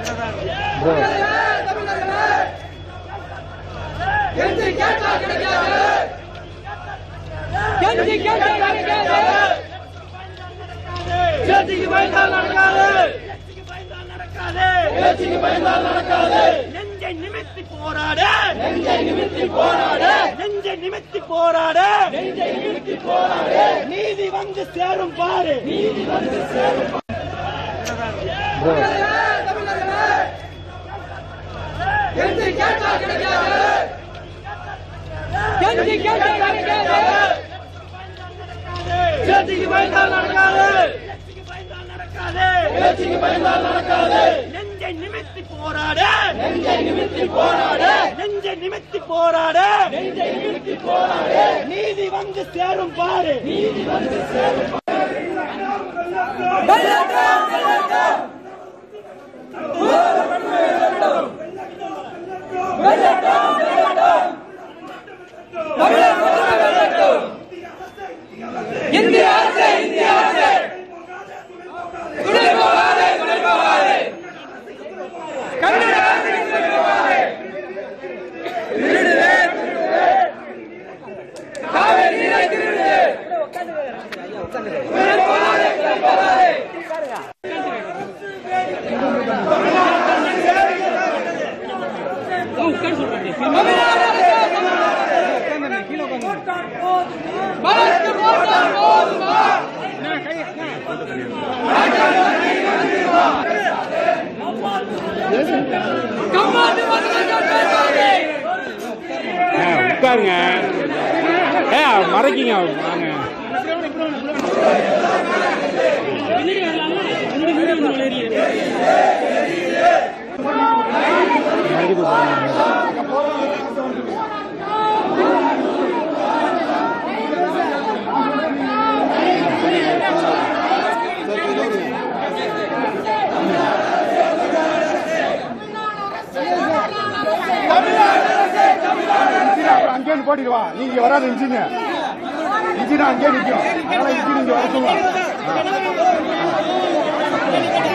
நீதி வந்து சேரும் பாரு. நெஞ்சை நிமித்தி போராடு, நீதி வந்து சேரும் பாரு. உட்காருங்க, மறைக்கிங்க வாங்க. அங்கே போட்டிடுவா, நீங்க வராது இன்ஜின் அங்கே நிற்கும். அதனால இன்ஜின் இங்க வர சொல்லுவாங்க.